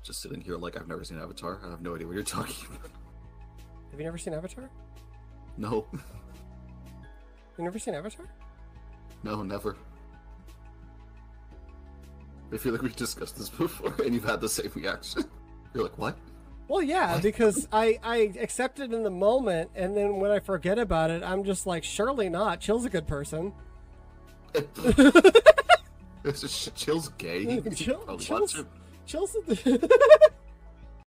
just sitting here like I've never seen Avatar. I have no idea what you're talking about. Have you never seen Avatar? No. You never seen Avatar? No, never. I feel like we've discussed this before, and you've had the same reaction. You're like, what? Well, yeah, because I accept it in the moment, and then when I forget about it, I'm just like, surely not. Chill's a good person. Chill's gay. Chill's